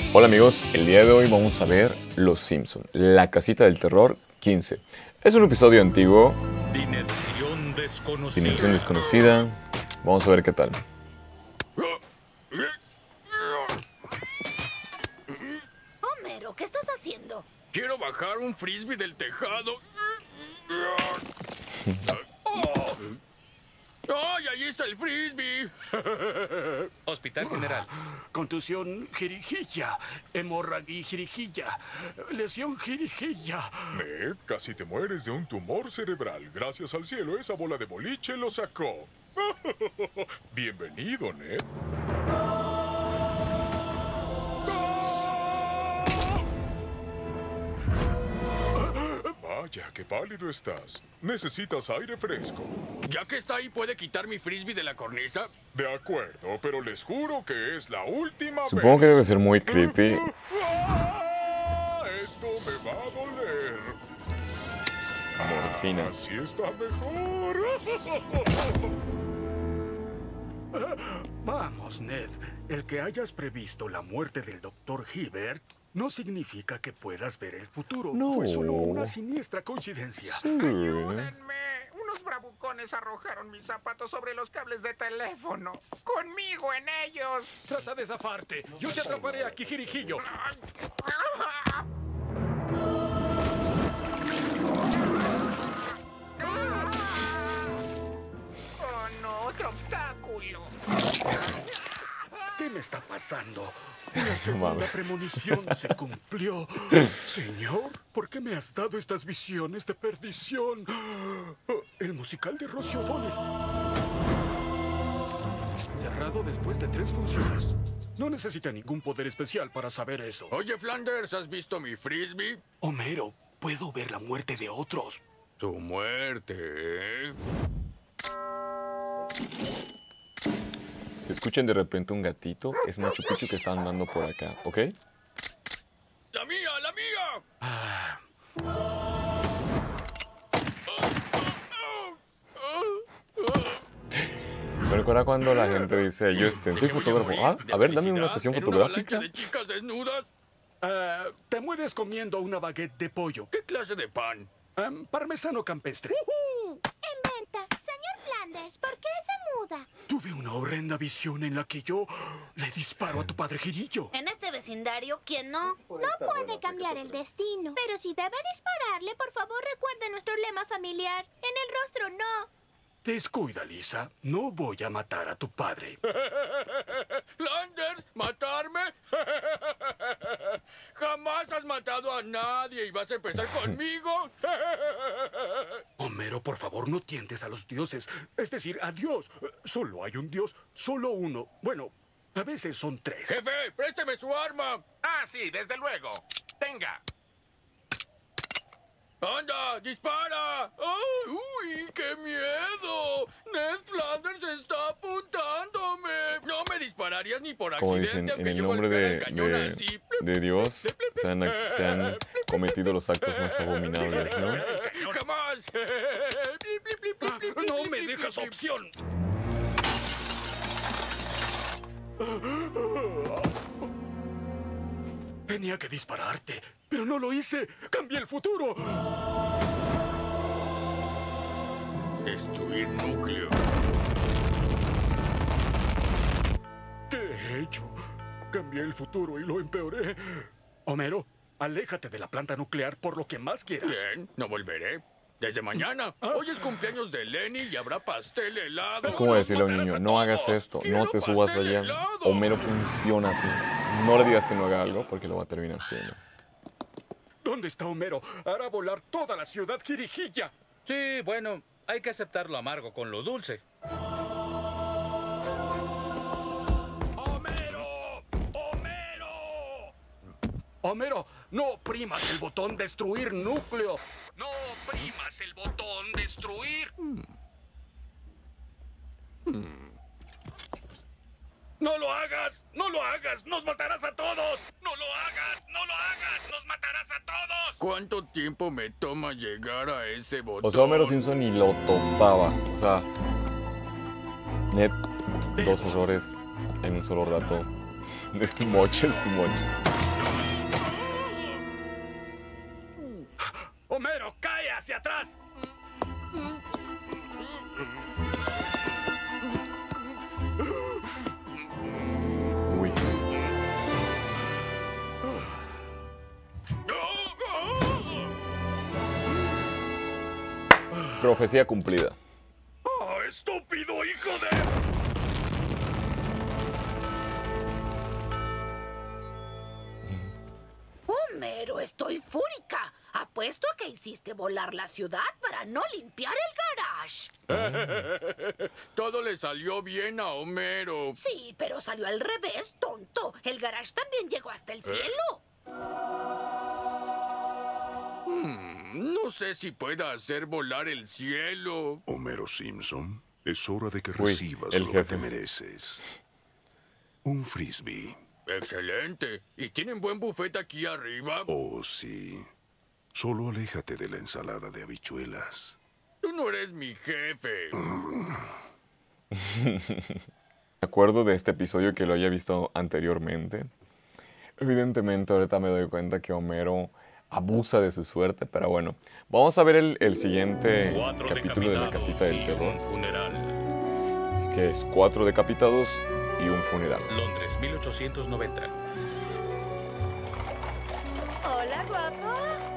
Hola amigos, el día de hoy vamos a ver Los Simpson, La Casita del Terror 15. Es un episodio antiguo, Dimensión Desconocida. Vamos a ver qué tal. Homero, ¿qué estás haciendo? Quiero bajar un frisbee del tejado. ¡Ay, ahí está el frisbee! Hospital General. Contusión jiricilla, hemorragia jiricilla, lesión jiricilla. Ned, casi te mueres de un tumor cerebral. Gracias al cielo, esa bola de boliche lo sacó. Bienvenido, Ned. Vaya, qué pálido estás. Necesitas aire fresco. Ya que está ahí, ¿puede quitar mi frisbee de la cornisa? De acuerdo, pero les juro que es la última vez. Supongo que debe ser muy creepy. Esto me va a doler. Morfina. Así está mejor. Vamos, Ned. El que hayas previsto la muerte del Dr. Hibbert no significa que puedas ver el futuro. No. Fue solo una siniestra coincidencia. ¡Ayúdenme! Unos bravucones arrojaron mis zapatos sobre los cables de teléfono. ¡Conmigo en ellos! Trata de zafarte. Yo te atraparé aquí, jirijillo. ¡Oh, no! ¡Otro obstáculo! ¿Qué me está pasando? La segunda premonición se cumplió. Señor, ¿por qué me has dado estas visiones de perdición? El musical de Rosie O'Donnell. Cerrado después de 3 funciones. No necesita ningún poder especial para saber eso. Oye, Flanders, ¿has visto mi frisbee? Homero, puedo ver la muerte de otros. Su muerte, ¿eh? Si escuchan de repente un gatito, es Machu Picchu que está andando por acá, ¿ok? ¡La mía, la mía! Me recuerda cuando la gente dice, yo soy fotógrafo. Ah, a ver, dame una sesión ¿En fotográfica. Una avalancha de chicas desnudas? Te mueres comiendo una baguette de pollo. ¿Qué clase de pan? Parmesano campestre. Inventa, señor Flanders, ¿por qué se muda? Tuve una horrenda visión en la que yo le disparo a tu padre Girillo. En este vecindario, ¿quién no? No puede cambiar el destino. Pero si debe dispararle, por favor recuerde nuestro lema familiar. En el rostro, no. Descuida, Lisa. No voy a matar a tu padre. ¿Flanders? ¿Matarme? Jamás has matado a nadie y vas a empezar conmigo. Homero, por favor, no tientes a los dioses. Es decir, a Dios. Solo hay un Dios, solo uno. Bueno, a veces son 3. Jefe, présteme su arma. ¡Ah, sí, desde luego! ¡Tenga! ¡Anda, dispara! ¡Ay, uy, qué miedo! Ned Flanders está apuntándome. No me dispararías ni por Como accidente, dicen, en aunque el yo nombre golpeara el cañón así. de Dios se han cometido los actos más abominables, ¿no? ¡Jamás! No me dejas opción. Tenía que dispararte, pero no lo hice. ¡Cambié el futuro! Destruir núcleo. ¿Qué he hecho? Cambié el futuro y lo empeoré. Homero, aléjate de la planta nuclear por lo que más quieras. Bien, no volveré. Desde mañana. Hoy es cumpleaños de Lenny y habrá pastel helado. Es como decirle a un niño, no hagas esto, no te subas allá. Homero funciona así. No le digas que no haga algo porque lo va a terminar haciendo. ¿Dónde está Homero? Hará volar toda la ciudad jirijilla. Sí, bueno, hay que aceptar lo amargo con lo dulce. ¡Homero! ¡Homero! Homero, no oprimas el botón destruir núcleo. No oprimas el botón destruir. ¡No lo hagas! ¡No lo hagas! ¡Nos matarás a todos! ¡No lo hagas! ¡No lo hagas! ¡Nos matarás a todos! ¿Cuánto tiempo me toma llegar a ese botón? O sea, Homero Simpson ni lo topaba. O sea, Ned, 2 errores en un solo rato. Es too much, es too much. Profecía cumplida. ¡Oh, estúpido hijo de... Homero, estoy fúrica. Apuesto a que hiciste volar la ciudad para no limpiar el garage. Todo le salió bien a Homero. Sí, pero salió al revés, tonto. El garage también llegó hasta el cielo. No sé si pueda hacer volar el cielo. Homero Simpson, es hora de que Uy, recibas el lo que jefe. te mereces. Un frisbee. Excelente. ¿Y tienen buen buffet aquí arriba? Oh, sí. Solo aléjate de la ensalada de habichuelas. Tú no eres mi jefe. Me acuerdo de este episodio que lo haya visto anteriormente. Evidentemente ahorita me doy cuenta que Homero abusa de su suerte, pero bueno. Vamos a ver el siguiente 4 capítulo de la decapitados casita del y terror, un funeral. que es 4 decapitados y un funeral. Londres, 1890. Hola, guapo.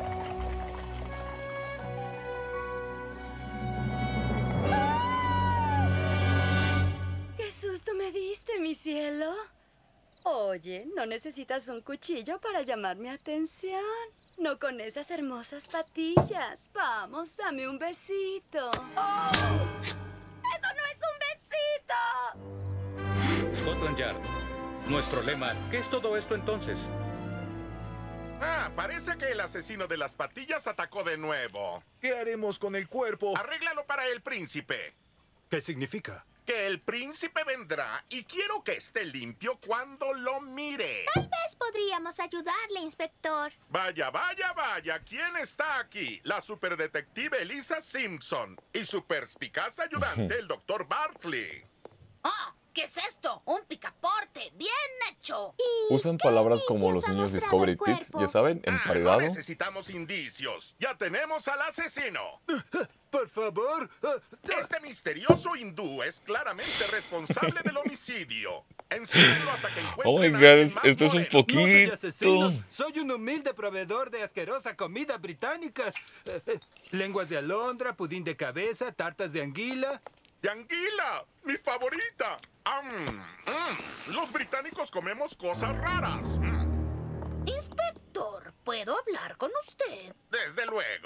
¡Qué susto me diste, mi cielo! Oye, ¿no necesitas un cuchillo para llamar mi atención? No con esas hermosas patillas. Vamos, dame un besito. ¡Oh! ¡Eso no es un besito! Scotland Yard. Nuestro lema, ¿qué es todo esto entonces? Ah, parece que el asesino de las patillas atacó de nuevo. ¿Qué haremos con el cuerpo? Arréglalo para el príncipe. ¿Qué significa? Que el príncipe vendrá y quiero que esté limpio cuando lo mire. Tal vez podríamos ayudarle, inspector. Vaya, vaya, vaya. ¿Quién está aquí? La superdetective Elisa Simpson y su perspicaz ayudante, el doctor Bartley. ¡Oh! ¿Qué es esto? ¡Un picaporte! ¡Bien hecho! Usan palabras como los niños Discovery Kids, ya saben, No emparedado. necesitamos indicios. Ya tenemos al asesino. Por favor. Este misterioso hindú es claramente responsable del homicidio. Enciérrenlo hasta que encuentren Oh my a God, alguien más esto es un moreno. No soy asesino. poquito. Soy un humilde proveedor de asquerosa comida británicas. Lenguas de alondra, pudín de cabeza, tartas de anguila. ¡De anguila! ¡Mi favorita! Los británicos comemos cosas raras. Inspector, ¿puedo hablar con usted? Desde luego.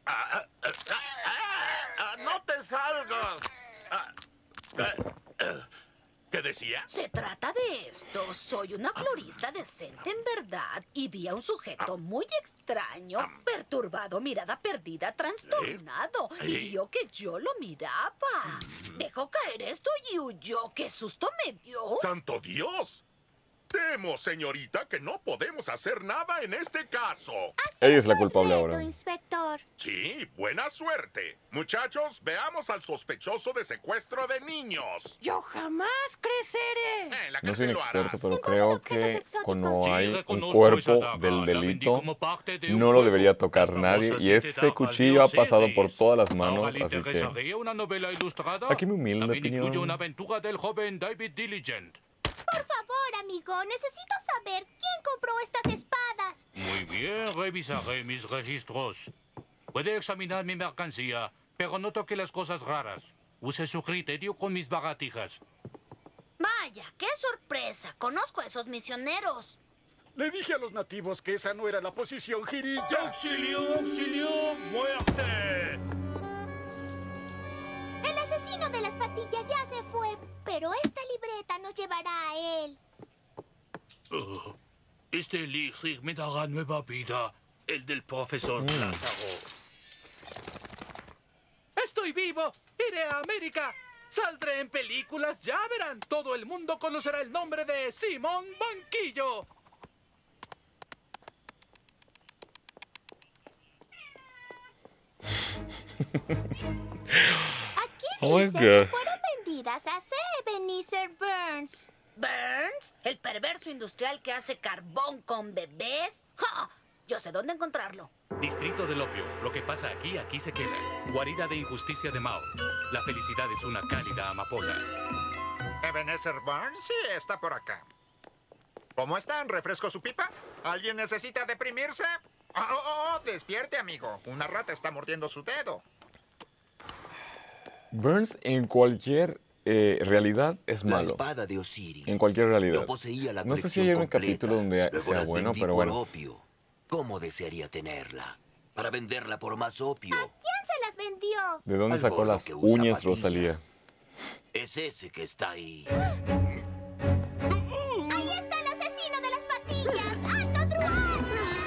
¡No te salgas! ¿Qué decía? Se trata de esto. Soy una florista decente en verdad y vi a un sujeto muy extraño, perturbado, mirada perdida, trastornado. Y vio que yo lo miraba. Dejó caer esto y huyó. ¡Qué susto me dio! ¡Santo Dios! Temo, señorita, que no podemos hacer nada en este caso. Ella es la culpable ahora. Inspector. Sí, buena suerte. Muchachos, veamos al sospechoso de secuestro de niños. Yo jamás creceré. En la No soy cárcel un lo experto, harás. pero creo que cuando Sí, hay un reconozco esa cuerpo daga. del La vendí delito, como parte de un no lo juego. debería tocar Esta nadie. famosa Y siete ese dagas cuchillo ha de pasado Osiris. por todas las Ahora manos, le así que interesaría una novela ilustrada. aquí mi humilde También incluye opinión. una aventura del joven David Diligent. Por favor, amigo, necesito saber quién compró estas espadas. Muy bien, revisaré mis registros. Puede examinar mi mercancía, pero no toque las cosas raras. Use su criterio con mis baratijas. Vaya, qué sorpresa. Conozco a esos misioneros. Le dije a los nativos que esa no era la posición jirilla. ¡Auxilio, auxilio, muerte! El asesino de las patillas ya se fue, pero esta libreta nos llevará a él. Este elixir me dará nueva vida. El del profesor Lázaro. ¡Estoy vivo! ¡Iré a América! ¡Saldré en películas! ¡Ya verán! Todo el mundo conocerá el nombre de Simón Banquillo. Aquí Oh my dice God. que fueron vendidas a C. Ebenezer Burns. ¿Burns? ¿El perverso industrial que hace carbón con bebés? ¡Ja! Yo sé dónde encontrarlo. Distrito del opio. Lo que pasa aquí, aquí se queda. Guarida de injusticia de Mao. La felicidad es una cálida amapola. Ebenezer Burns, sí, está por acá. ¿Cómo están? ¿Refresco su pipa? ¿Alguien necesita deprimirse? Despierte, amigo. Una rata está mordiendo su dedo. Burns en cualquier realidad es La malo. espada de Osiris. En cualquier realidad. Yo poseía la No sé si colección hay un completa. capítulo donde Luego sea las bueno, vendí pero por bueno. opio. ¿Cómo desearía tenerla? Para venderla por más opio. ¿Quién se las vendió? ¿De dónde Al sacó gordo las que usa uñas patillas. Rosalía? Es ese que está ahí. ¡Ahí está el asesino de las patillas! ¡Alto Truán!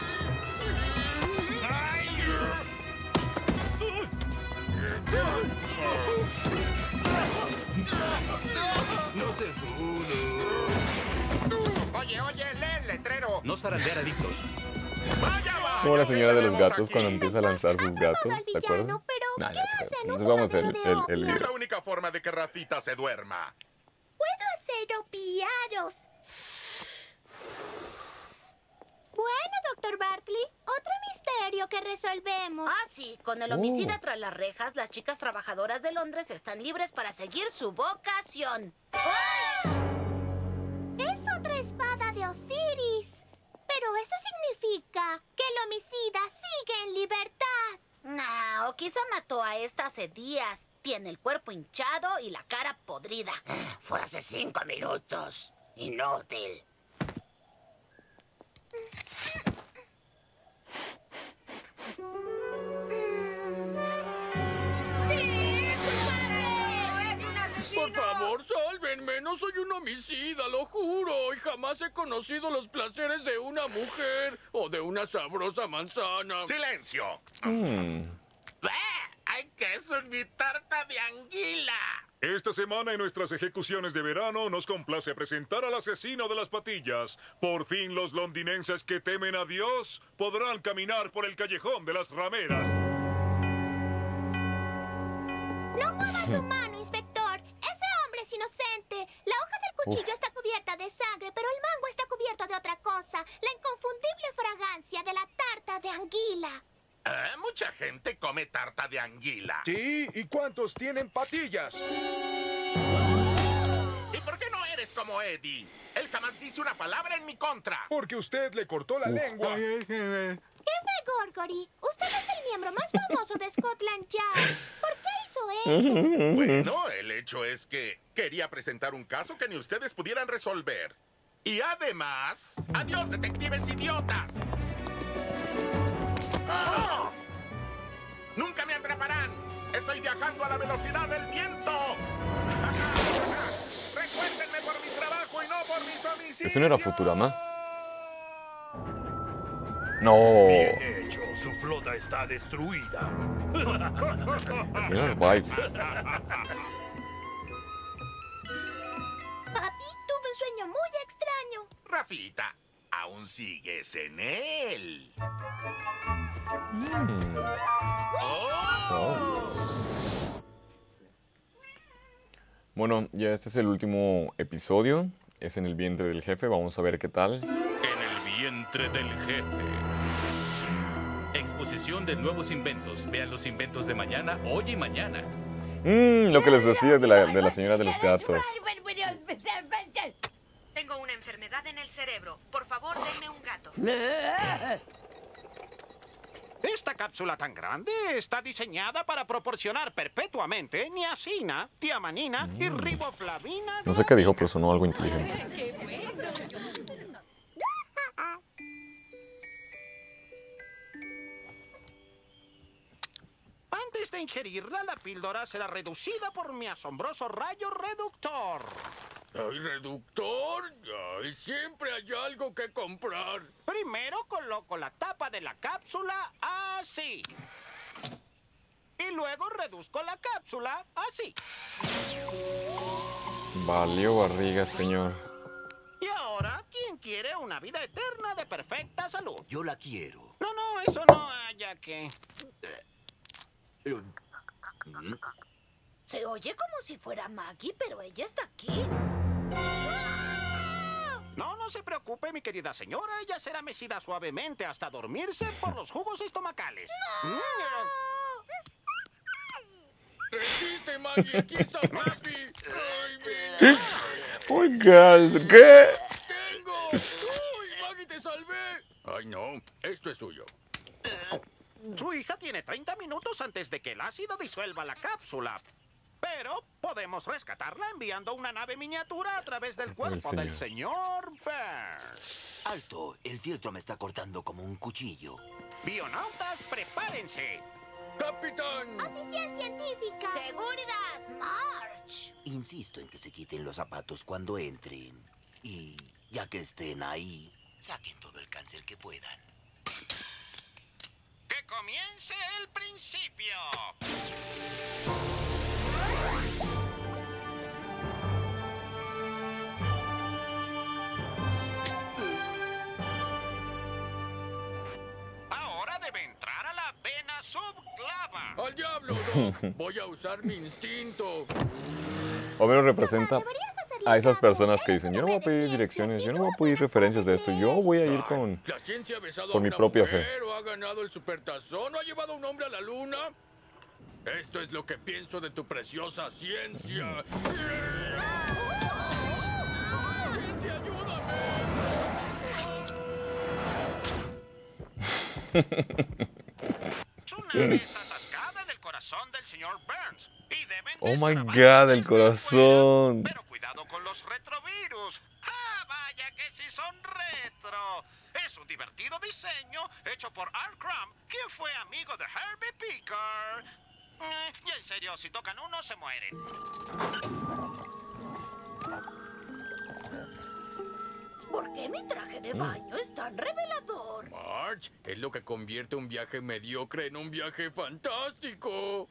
No se pudo. Oye, lee el letrero. No zarandear adictos. Como la señora de los tenemos gatos aquí? cuando empieza a lanzar sus gatos, al ¿te acuerdas? villano, pero Nah, ¿qué ya sé. hacen? Entonces Un vamos el jugadero de el Es video. la única forma de que Rafita se duerma. Puedo hacer opiaros. Bueno, doctor Bartley, otro misterio que resolvemos. Ah, sí, con el homicida tras las rejas, las chicas trabajadoras de Londres están libres para seguir su vocación. Es otra espada de Osiris. Pero eso significa que el homicida sigue en libertad. No, o quizá mató a esta hace días. Tiene el cuerpo hinchado y la cara podrida. Fue hace 5 minutos. Inútil. Por favor, sálvenme. No soy un homicida, lo juro. Y jamás he conocido los placeres de una mujer o de una sabrosa manzana. ¡Silencio! ¡Hay queso en mi tarta de anguila! Esta semana en nuestras ejecuciones de verano nos complace presentar al asesino de las patillas. Por fin los londinenses que temen a Dios podrán caminar por el callejón de las rameras. No mueva su mano, inspector. Ese hombre es inocente. La hoja del cuchillo está cubierta de sangre, pero el mango está cubierto de otra cosa. La inconfundible fragancia de la tarta de anguila. Mucha gente come tarta de anguila. Sí, ¿y cuántos tienen patillas? ¿Y por qué no eres como Eddie? Él jamás dice una palabra en mi contra. Porque usted le cortó la lengua. Jefe Gorgory, usted es el miembro más famoso de Scotland Yard. ¿Por qué hizo esto? Bueno, el hecho es que quería presentar un caso que ni ustedes pudieran resolver. Y además, adiós, detectives idiotas. ¡Oh! ¡Nunca me atraparán! ¡Estoy viajando a la velocidad del viento! ¡Recuérdenme por mi trabajo y no por mis homicidios! ¿Eso no era Futurama? No. Bien hecho, su flota está destruida. Tiene las vibes. Papi, tuve un sueño muy extraño. Rafita, aún sigues en él. Bueno, ya este es el último episodio. Es en el vientre del jefe. Vamos a ver qué tal. En el vientre del jefe. Exposición de nuevos inventos. Vean los inventos de mañana, hoy y mañana. Lo que les decía de la señora de los gatos. Tengo una enfermedad en el cerebro. Por favor, denme un gato. Esta cápsula tan grande está diseñada para proporcionar perpetuamente niacina, tiamanina y riboflavina. No sé qué dijo, pero sonó algo inteligente. Antes de ingerirla, la píldora será reducida por mi asombroso rayo reductor. ¿Hay reductor? Ay, siempre hay algo que comprar. Primero coloco la tapa de la cápsula así. Y luego reduzco la cápsula así. Valió barriga, señor. Y ahora, ¿quién quiere una vida eterna de perfecta salud? Yo la quiero. No, eso no haya que... Se oye como si fuera Maggie, pero ella está aquí. No se preocupe, mi querida señora. Ella será mecida suavemente hasta dormirse por los jugos estomacales. ¡Resiste, Maggie! ¡Aquí está papi! ¡Ay, Oiga, ¿qué? ¡Tengo! ¡Uy, Maggie, te salvé! ¡Ay, no! Esto es suyo. Su hija tiene 30 minutos antes de que el ácido disuelva la cápsula. Pero podemos rescatarla enviando una nave miniatura a través del cuerpo del señor Burns. Alto, el fieltro me está cortando como un cuchillo. Bionautas, prepárense. ¡Capitán! ¡Oficial científica! ¡Seguridad! ¡March! Insisto en que se quiten los zapatos cuando entren. Y ya que estén ahí, saquen todo el cáncer que puedan. ¡Que comience el principio! Ahora debe entrar a la vena subclava. ¡Al diablo, Doc! Voy a usar mi instinto. Homero representa a esas personas que dicen, yo no voy a pedir direcciones, yo no voy a pedir referencias de esto, yo voy a ir con ¿La ciencia ha besado por a mi una propia mujer, fe. o ha ganado el supertazón, o ha llevado a un hombre a la luna? Esto es lo que pienso de tu preciosa ciencia. ¡Ciencia, ayúdame! Su nave está atascada en el corazón del señor Burns. Y deben Oh my god, el corazón. Pero cuidado con los retrovirus. ¡Ah, vaya que sí son retro! Es un divertido diseño hecho por Art Crumb, quien fue amigo de Herbie Picker. Y en serio, si tocan uno, se mueren. ¿Por qué mi traje de baño es tan revelador? Marge, es lo que convierte un viaje mediocre en un viaje fantástico.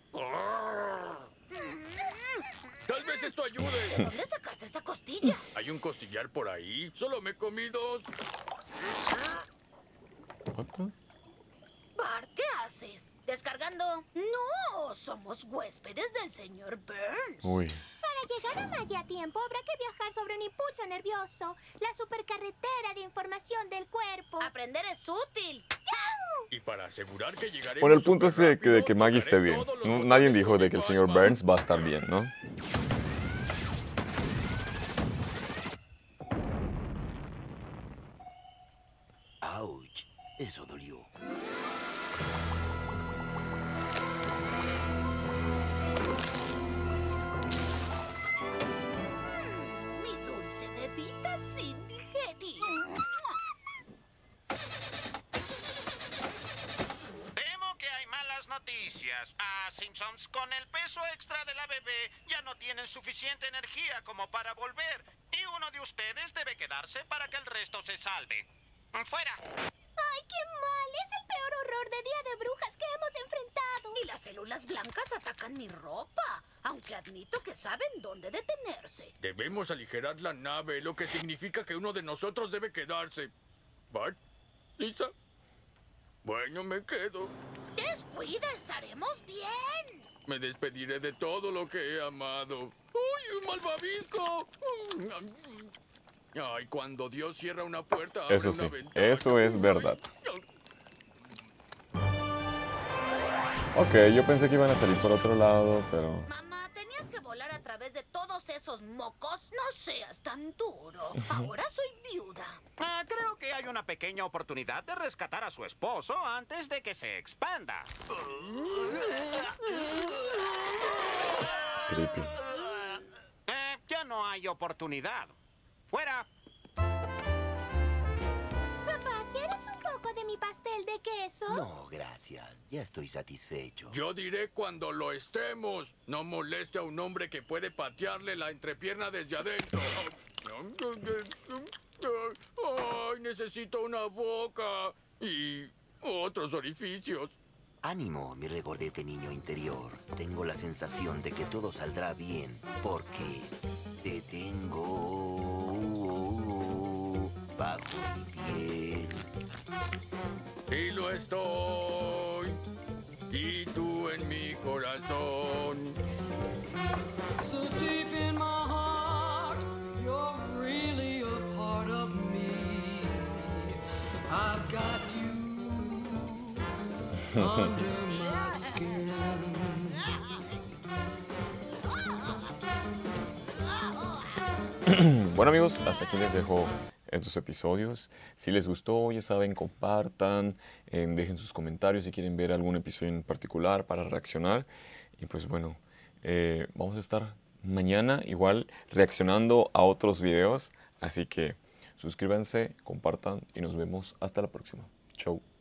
Tal vez esto ayude. ¿De dónde sacaste esa costilla? Hay un costillar por ahí. Solo me comí 2. Bart, ¿qué haces? ¿Descargando? No, somos huéspedes del señor Burns. Uy. Para llegar a Maggie a tiempo habrá que viajar sobre un impulso nervioso, la supercarretera de información del cuerpo. Aprender es útil. Y para asegurar que llegaremos Bueno, el punto es de superrápido, que Maggie esté bien. Nadie dijo de que el señor Burns va a estar bien, ¿no? ¡Auch! Eso dolió. Mi dulce bebida sin digerir. Temo que hay malas noticias. Simpsons, con el peso extra de la bebé, ya no tienen suficiente energía como para volver. Y uno de ustedes debe quedarse para que el resto se salve. ¡Fuera! ¡Ay, qué mal! Es el peor horror de Día de Brujas que hemos enfrentado. Y las células blancas atacan mi ropa, aunque admito que saben dónde detenerse. Debemos aligerar la nave, lo que significa que uno de nosotros debe quedarse. ¿Bart? ¿Lisa? Bueno, me quedo. Descuida, estaremos bien. Me despediré de todo lo que he amado. ¡Uy, un malvavisco! Ay, cuando Dios cierra una puerta, abre Eso una sí, ventana. eso es verdad. Ok, yo pensé que iban a salir por otro lado, pero... Mamá, tenías que volar a través de todos esos mocos. No seas tan duro. Ahora soy viuda. Creo que hay una pequeña oportunidad de rescatar a su esposo antes de que se expanda. Creepy. Ya no hay oportunidad. ¡Fuera! Papá, ¿quieres un poco de mi pastel de queso? No, gracias. Ya estoy satisfecho. Yo diré cuando lo estemos. No moleste a un hombre que puede patearle la entrepierna desde adentro. Ay, necesito una boca y otros orificios. Ánimo, mi regordete niño interior. Tengo la sensación de que todo saldrá bien, porque te tengo bajo mi piel. Y lo estoy. Y tú en mi corazón. So deep in my heart, you're really a part of me. I've got you under my skin. Bueno amigos, hasta aquí les dejo estos episodios. Si les gustó, ya saben, compartan, dejen sus comentarios si quieren ver algún episodio en particular para reaccionar. Y pues bueno, vamos a estar mañana igual reaccionando a otros videos. Así que suscríbanse, compartan y nos vemos hasta la próxima. Chau.